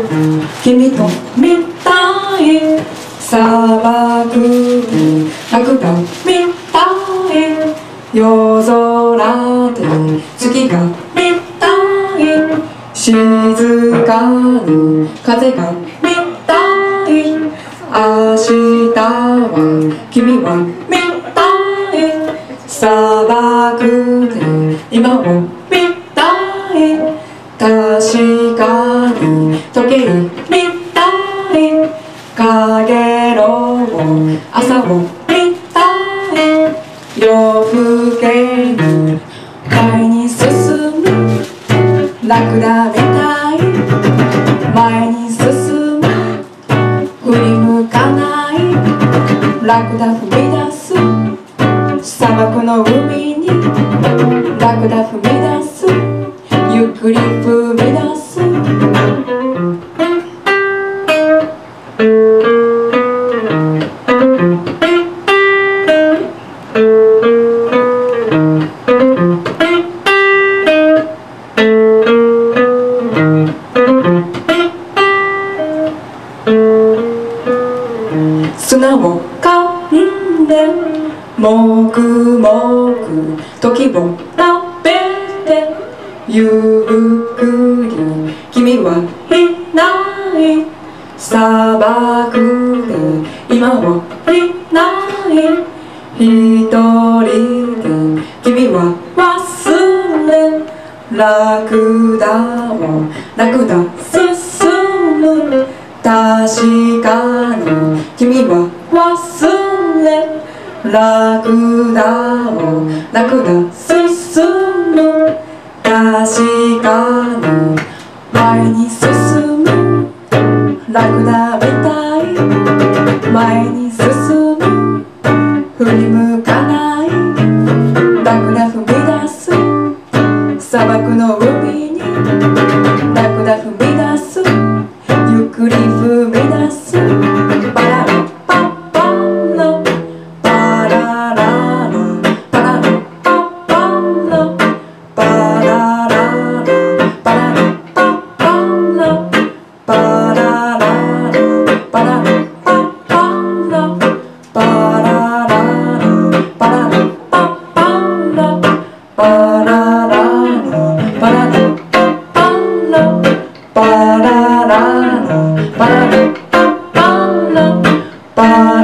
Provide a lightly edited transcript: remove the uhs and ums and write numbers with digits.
君と見たい砂漠にラクダみたい夜空で月が見たい静かに風が見たい明日は君は見たい砂漠で今を見たい確かに時計見たい影の朝を見たい夜更けに前に進むラクダみたい前に進む振り向かないラクダ踏み出す砂漠の海にラクダ踏み出すゆっくり踏み出す砂を噛んでもくもく時を食べてゆっくり君はいない砂漠で今をいない一人で君は忘れラクダをラクダ進む確かに君は忘れラクダをラクダ進む確かに前に進むラクダみたい前に進む振り向かないラクダ踏み出す砂漠の海にラクダ踏み出すゆっくり踏み出すパララパッパラパラララパララパッパラパラララパララパッパラパラララパララパッパラパラララパララパッパラパラララパララパッパラパラララパララパッパラパ